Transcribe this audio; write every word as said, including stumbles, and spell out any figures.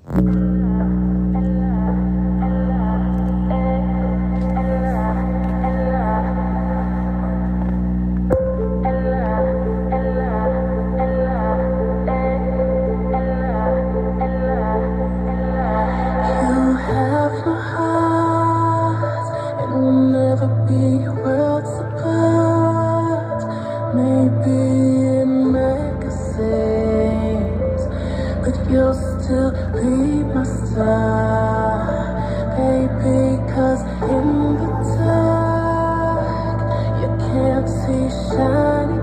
You'll still be my star, baby, 'cause in the dark you can't see shiny